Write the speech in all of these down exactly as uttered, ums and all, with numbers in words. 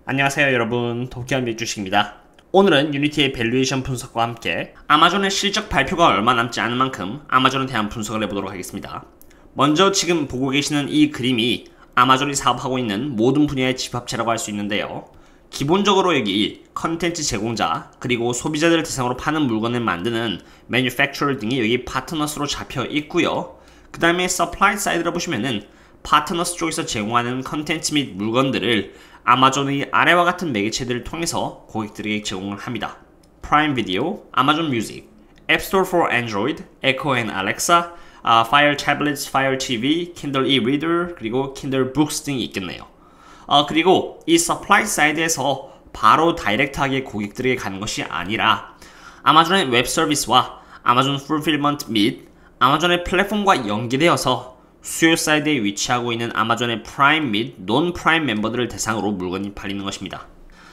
안녕하세요 여러분, 도쿄한빛 주식입니다. 오늘은 유니티의 밸류에이션 분석과 함께 아마존의 실적 발표가 얼마 남지 않은 만큼 아마존에 대한 분석을 해보도록 하겠습니다. 먼저 지금 보고 계시는 이 그림이 아마존이 사업하고 있는 모든 분야의 집합체라고 할 수 있는데요. 기본적으로 여기 컨텐츠 제공자 그리고 소비자들을 대상으로 파는 물건을 만드는 매뉴팩처러 등이 여기 파트너스로 잡혀 있고요. 그 다음에 서플라이 사이드를 보시면은 파트너스 쪽에서 제공하는 컨텐츠 및 물건들을 아마존의 아래와 같은 매개체들을 통해서 고객들에게 제공을 합니다. 프라임 비디오, 아마존 뮤직, 앱스토어 for Android, Echo and Alexa, uh, Fire Tablets, Fire 티비, Kindle e-reader, 그리고 Kindle Books 등이 있겠네요. 어, 그리고 이 서플라이 사이드에서 바로 다이렉트하게 고객들에게 가는 것이 아니라 아마존의 웹 서비스와 아마존 풀필먼트 및 아마존의 플랫폼과 연계되어서 수요 사이드에 위치하고 있는 아마존의 프라임 및 논 프라임 멤버들을 대상으로 물건이 팔리는 것입니다.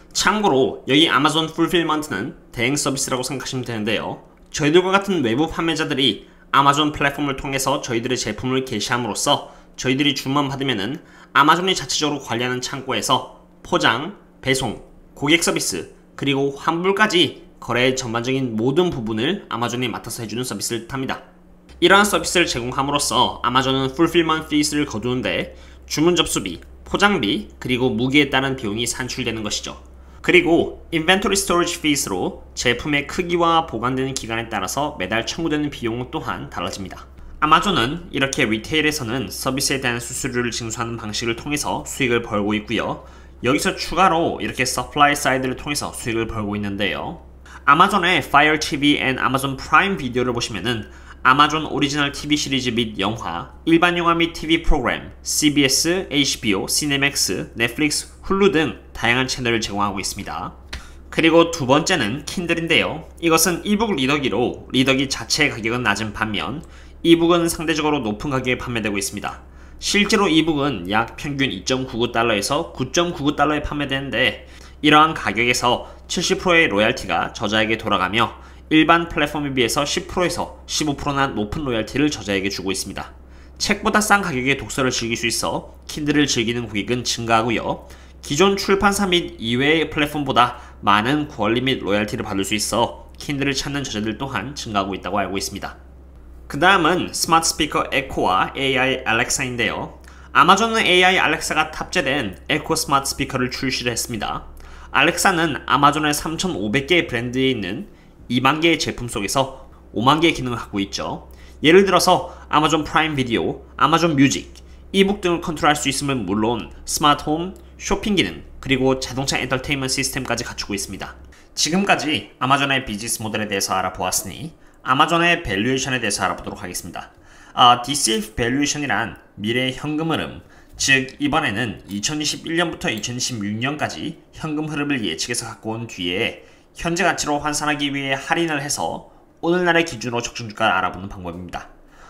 참고로 여기 아마존 풀필먼트는 대행 서비스라고 생각하시면 되는데요. 저희들과 같은 외부 판매자들이 아마존 플랫폼을 통해서 저희들의 제품을 게시함으로써 저희들이 주문 받으면은 아마존이 자체적으로 관리하는 창고에서 포장, 배송, 고객 서비스, 그리고 환불까지 거래의 전반적인 모든 부분을 아마존이 맡아서 해주는 서비스를 뜻합니다. 이러한 서비스를 제공함으로써 아마존은 fulfillment fees를 거두는데 주문 접수비, 포장비, 그리고 무게에 따른 비용이 산출되는 것이죠. 그리고 inventory storage fees로 제품의 크기와 보관되는 기간에 따라서 매달 청구되는 비용 또한 달라집니다. 아마존은 이렇게 리테일에서는 서비스에 대한 수수료를 징수하는 방식을 통해서 수익을 벌고 있고요. 여기서 추가로 이렇게 서플라이 사이드를 통해서 수익을 벌고 있는데요. 아마존의 Fire 티비 and 아마존 프라임 비디오를 보시면은 아마존 오리지널 티비 시리즈 및 영화, 일반 영화 및 티비 프로그램, 씨비에스, 에이치비오, 시네맥스, 넷플릭스, 훌루 등 다양한 채널을 제공하고 있습니다. 그리고 두 번째는 킨들인데요. 이것은 이북 리더기로 리더기 자체의 가격은 낮은 반면 이북은 상대적으로 높은 가격에 판매되고 있습니다. 실제로 이북은 약 평균 이 점 구구 달러에서 구 점 구구 달러에 판매되는데 이러한 가격에서 칠십 퍼센트의 로얄티가 저자에게 돌아가며 일반 플랫폼에 비해서 십 퍼센트에서 십오 퍼센트나 높은 로얄티를 저자에게 주고 있습니다. 책보다 싼 가격에 독서를 즐길 수 있어 킨들을 즐기는 고객은 증가하고요. 기존 출판사 및 이외의 플랫폼보다 많은 권리 및 로얄티를 받을 수 있어 킨들을 찾는 저자들 또한 증가하고 있다고 알고 있습니다. 그 다음은 스마트 스피커 에코와 에이아이 알렉사인데요. 아마존은 에이아이 알렉사가 탑재된 에코 스마트 스피커를 출시를 했습니다. 알렉사는 아마존의 삼천오백 개의 브랜드에 있는 이만 개의 제품 속에서 오만 개의 기능을 갖고 있죠. 예를 들어서 아마존 프라임 비디오, 아마존 뮤직, 이북 등을 컨트롤할 수 있음은 물론 스마트 홈, 쇼핑 기능, 그리고 자동차 엔터테인먼트 시스템까지 갖추고 있습니다. 지금까지 아마존의 비즈니스 모델에 대해서 알아보았으니 아마존의 밸류에이션에 대해서 알아보도록 하겠습니다. 아, 디씨에프 밸류에이션이란 미래의 현금 흐름, 즉 이번에는 이천이십일 년부터 이천이십육 년까지 현금 흐름을 예측해서 갖고 온 뒤에 현재 가치로 환산하기 위해 할인을 해서 오늘날의 기준으로 적정주가를 알아보는 방법입니다.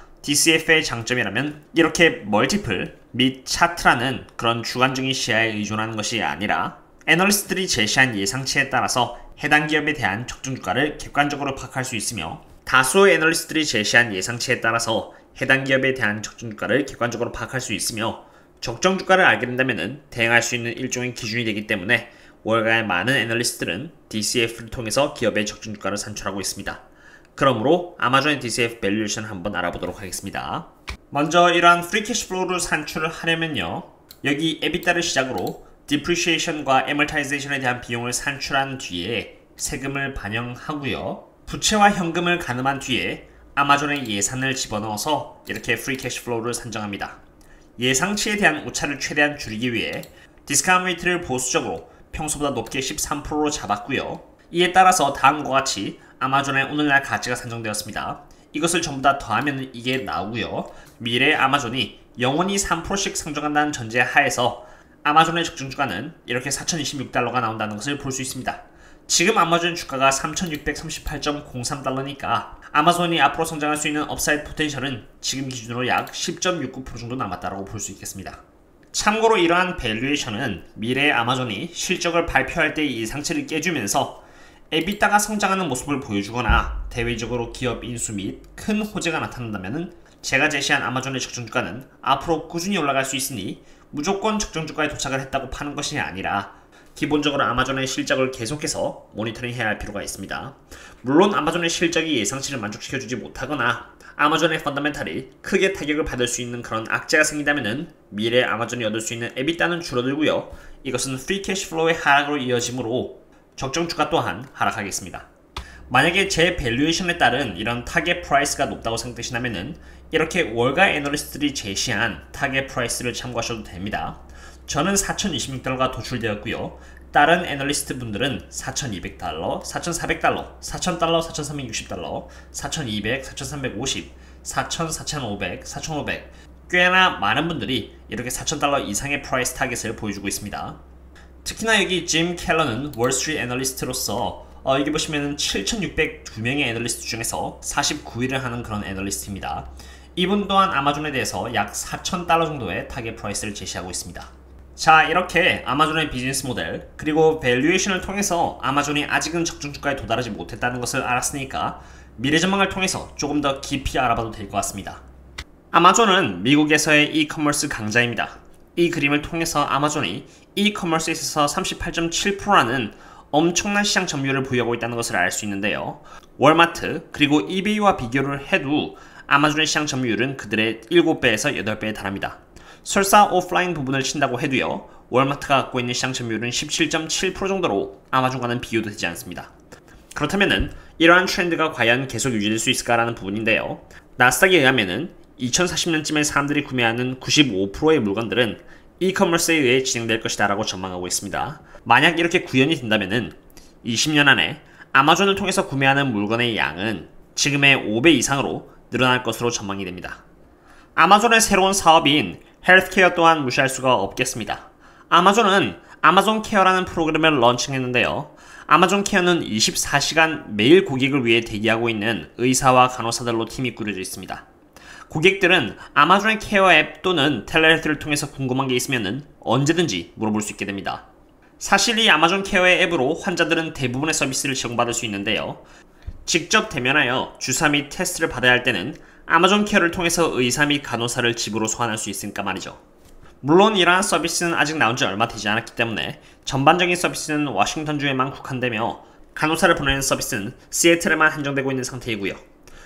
디씨에프의 장점이라면 이렇게 멀티플 및 차트라는 그런 주관적인 시야에 의존하는 것이 아니라 애널리스트들이 제시한 예상치에 따라서 해당 기업에 대한 적정주가를 객관적으로 파악할 수 있으며 다수의 애널리스트들이 제시한 예상치에 따라서 해당 기업에 대한 적정주가를 객관적으로 파악할 수 있으며 적정주가를 알게 된다면 대응할 수 있는 일종의 기준이 되기 때문에 월가의 많은 애널리스트들은 디씨에프를 통해서 기업의 적정주가를 산출하고 있습니다. 그러므로 아마존의 디씨에프 밸류에이션 한번 알아보도록 하겠습니다. 먼저 이러한 프리 캐시플로우를 산출을 하려면요. 여기 에비타를 시작으로 디프리시에이션과 애멀타이제이션에 대한 비용을 산출한 뒤에 세금을 반영하고요. 부채와 현금을 가늠한 뒤에 아마존의 예산을 집어넣어서 이렇게 프리 캐시플로우를 산정합니다. 예상치에 대한 오차를 최대한 줄이기 위해 디스카운트 레이트를 보수적으로 평소보다 높게 십삼 퍼센트로 잡았고요. 이에 따라서 다음과 같이 아마존의 오늘날 가치가 산정되었습니다. 이것을 전부 다 더하면 이게 나오고요. 미래 아마존이 영원히 삼 퍼센트씩 상승한다는 전제 하에서 아마존의 적정주가는 이렇게 사천이십육 달러가 나온다는 것을 볼 수 있습니다. 지금 아마존 주가가 삼천육백삼십팔 점 공삼 달러니까 아마존이 앞으로 성장할 수 있는 업사이드 포텐셜은 지금 기준으로 약 십 점 육구 퍼센트 정도 남았다고 볼 수 있겠습니다. 참고로 이러한 밸류에이션은 미래의 아마존이 실적을 발표할 때의 예상치를 깨주면서 에비타가 성장하는 모습을 보여주거나 대외적으로 기업 인수 및 큰 호재가 나타난다면 제가 제시한 아마존의 적정주가는 앞으로 꾸준히 올라갈 수 있으니 무조건 적정주가에 도착을 했다고 파는 것이 아니라 기본적으로 아마존의 실적을 계속해서 모니터링해야 할 필요가 있습니다. 물론 아마존의 실적이 예상치를 만족시켜주지 못하거나 아마존의 펀더멘탈이 크게 타격을 받을 수 있는 그런 악재가 생긴다면 미래에 아마존이 얻을 수 있는 에비타는 줄어들고요. 이것은 프리 캐시플로우의 하락으로 이어지므로 적정 주가 또한 하락하겠습니다. 만약에 제 밸류에이션에 따른 이런 타겟 프라이스가 높다고 생각되시다면 이렇게 월가 애널리스트들이 제시한 타겟 프라이스를 참고하셔도 됩니다. 저는 사천이십육 달러가 도출되었고요. 다른 애널리스트 분들은 사천이백 달러, 사천사백 달러, 사천 달러, 사천삼백육십 달러, 사천이백, 사천삼백오십, 사천, 사천오백, 사천오백 꽤나 많은 분들이 이렇게 사천 달러 이상의 프라이스 타겟을 보여주고 있습니다. 특히나 여기 짐 켈러는 월스트리트 애널리스트로서 어, 여기 보시면은 칠천육백이 명의 애널리스트 중에서 사십구 위를 하는 그런 애널리스트입니다. 이분 또한 아마존에 대해서 약 사천 달러 정도의 타겟 프라이스를 제시하고 있습니다. 자, 이렇게 아마존의 비즈니스 모델 그리고 밸류에이션을 통해서 아마존이 아직은 적정 주가에 도달하지 못했다는 것을 알았으니까 미래 전망을 통해서 조금 더 깊이 알아봐도 될 것 같습니다. 아마존은 미국에서의 이커머스 강자입니다. 이 그림을 통해서 아마존이 이커머스에 있어서 삼십팔 점 칠 퍼센트라는 엄청난 시장 점유율을 보유하고 있다는 것을 알 수 있는데요. 월마트 그리고 이베이와 비교를 해도 아마존의 시장 점유율은 그들의 일곱 배에서 여덟 배에 달합니다. 설사 오프라인 부분을 친다고 해도요. 월마트가 갖고 있는 시장 점유율은 십칠 점 칠 퍼센트 정도로 아마존과는 비교도 되지 않습니다. 그렇다면은 이러한 트렌드가 과연 계속 유지될 수 있을까라는 부분인데요. 나스닥에 의하면은 이천사십 년쯤에 사람들이 구매하는 구십오 퍼센트의 물건들은 이커머스에 의해 진행될 것이다 라고 전망하고 있습니다. 만약 이렇게 구현이 된다면은 이십 년 안에 아마존을 통해서 구매하는 물건의 양은 지금의 오 배 이상으로 늘어날 것으로 전망이 됩니다. 아마존의 새로운 사업인 헬스케어 또한 무시할 수가 없겠습니다. 아마존은 아마존 케어라는 프로그램을 런칭했는데요. 아마존 케어는 이십사 시간 매일 고객을 위해 대기하고 있는 의사와 간호사들로 팀이 꾸려져 있습니다. 고객들은 아마존의 케어 앱 또는 텔레헬스를 통해서 궁금한 게 있으면 언제든지 물어볼 수 있게 됩니다. 사실 이 아마존 케어의 앱으로 환자들은 대부분의 서비스를 제공받을 수 있는데요. 직접 대면하여 주사 및 테스트를 받아야 할 때는 아마존 케어를 통해서 의사 및 간호사를 집으로 소환할 수 있으니까 말이죠. 물론 이러한 서비스는 아직 나온 지 얼마 되지 않았기 때문에 전반적인 서비스는 워싱턴주에만 국한되며 간호사를 보내는 서비스는 시애틀에만 한정되고 있는 상태이고요.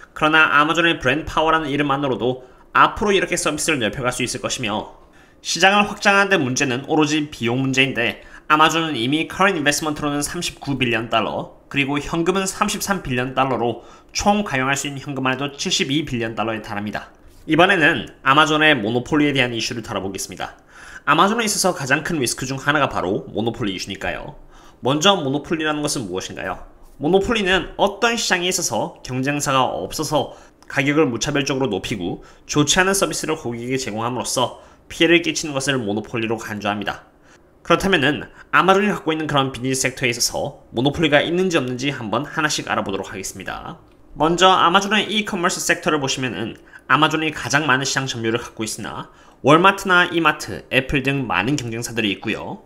그러나 아마존의 브랜드 파워라는 이름만으로도 앞으로 이렇게 서비스를 넓혀갈 수 있을 것이며 시장을 확장하는 데 문제는 오로지 비용 문제인데 아마존은 이미 커런트 인베스트먼트로는 삼십구 빌리언 달러 그리고 현금은 삼십삼 빌리언 달러로 총 가용할 수 있는 현금만 해도 칠십이 빌리언 달러에 달합니다. 이번에는 아마존의 모노폴리에 대한 이슈를 다뤄보겠습니다. 아마존에 있어서 가장 큰 리스크 중 하나가 바로 모노폴리 이슈니까요. 먼저 모노폴리라는 것은 무엇인가요? 모노폴리는 어떤 시장에 있어서 경쟁사가 없어서 가격을 무차별적으로 높이고 좋지 않은 서비스를 고객에게 제공함으로써 피해를 끼치는 것을 모노폴리로 간주합니다. 그렇다면은 아마존이 갖고 있는 그런 비즈니스 섹터에 있어서 모노폴리가 있는지 없는지 한번 하나씩 알아보도록 하겠습니다. 먼저 아마존의 이커머스 섹터를 보시면은 아마존이 가장 많은 시장 점유율을 갖고 있으나 월마트나 이마트, 애플 등 많은 경쟁사들이 있고요.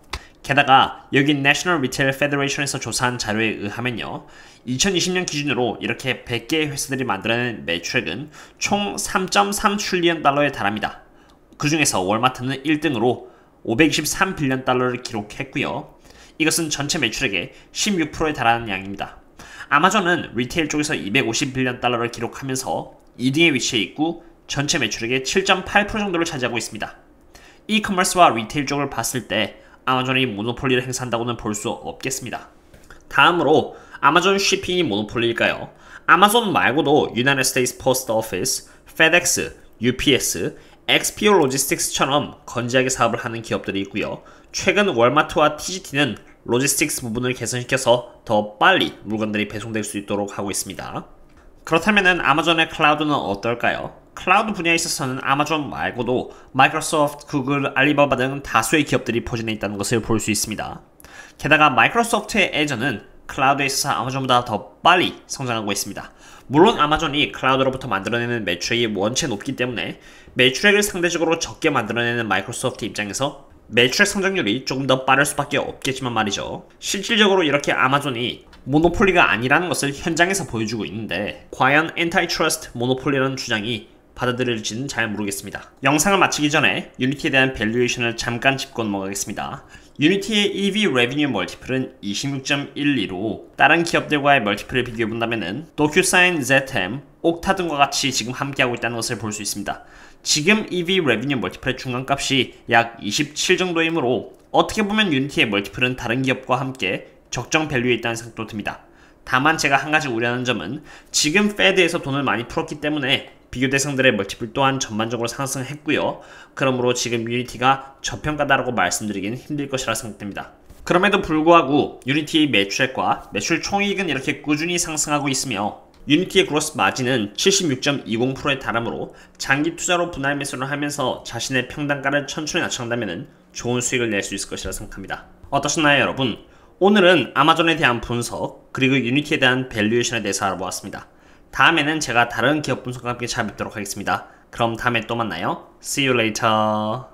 게다가 여기 National Retail Federation에서 조사한 자료에 의하면요. 이천이십 년 기준으로 이렇게 백 개의 회사들이 만들어낸 매출액은 총 삼 점 삼 트릴리언 달러에 달합니다. 그 중에서 월마트는 일 등으로 오백이십삼 빌리언 달러를 기록했고요. 이것은 전체 매출액의 십육 퍼센트에 달하는 양입니다. 아마존은 리테일 쪽에서 이백오십 빌리언 달러를 기록하면서 이 등에 위치해 있고 전체 매출액의 칠 점 팔 퍼센트 정도를 차지하고 있습니다. 이커머스와 리테일 쪽을 봤을 때 아마존이 모노폴리를 행사한다고는 볼 수 없겠습니다. 다음으로 아마존 쉬핑이 모노폴리일까요? 아마존 말고도 유나이티드 스테이트 포스트 오피스, 페덱스, 유피에스, 엑스피오 로지스틱스처럼 건재하게 사업을 하는 기업들이 있고요. 최근 월마트와 티지티는 로지스틱스 부분을 개선시켜서 더 빨리 물건들이 배송될 수 있도록 하고 있습니다. 그렇다면 아마존의 클라우드는 어떨까요? 클라우드 분야에 있어서는 아마존 말고도 마이크로소프트, 구글, 알리바바 등 다수의 기업들이 포진해 있다는 것을 볼 수 있습니다. 게다가 마이크로소프트의 애저는 클라우드에 있어서 아마존보다 더 빨리 성장하고 있습니다. 물론 아마존이 클라우드로부터 만들어내는 매출액이 원체 높기 때문에 매출액을 상대적으로 적게 만들어내는 마이크로소프트 입장에서 매출액 성장률이 조금 더 빠를 수밖에 없겠지만 말이죠. 실질적으로 이렇게 아마존이 모노폴리가 아니라는 것을 현장에서 보여주고 있는데 과연 엔타이트러스트 모노폴리라는 주장이 받아들일지는 잘 모르겠습니다. 영상을 마치기 전에 유니티에 대한 밸류에이션을 잠깐 짚고 넘어가겠습니다. 유니티의 이비 레비뉴 멀티플은 이십육 점 일이로 다른 기업들과의 멀티플을 비교해본다면 도큐사인, 제템, 옥타 등과 같이 지금 함께하고 있다는 것을 볼 수 있습니다. 지금 이비 레비뉴 멀티플의 중간값이 약 이십칠 정도이므로 어떻게 보면 유니티의 멀티플은 다른 기업과 함께 적정 밸류에 있다는 생각도 듭니다. 다만 제가 한 가지 우려하는 점은 지금 페드에서 돈을 많이 풀었기 때문에 비교 대상들의 멀티플 또한 전반적으로 상승했고요. 그러므로 지금 유니티가 저평가다라고 말씀드리기는 힘들 것이라 생각됩니다. 그럼에도 불구하고 유니티의 매출액과 매출 총이익은 이렇게 꾸준히 상승하고 있으며 유니티의 그로스 마진은 칠십육 점 이십 퍼센트에 달하므로 장기 투자로 분할 매수를 하면서 자신의 평단가를 천천히 낮춘다면 좋은 수익을 낼 수 있을 것이라 생각합니다. 어떠셨나요, 여러분? 오늘은 아마존에 대한 분석 그리고 유니티에 대한 밸류에이션에 대해서 알아보았습니다. 다음에는 제가 다른 기업 분석과 함께 찾아뵙도록 하겠습니다. 그럼 다음에 또 만나요. See you later.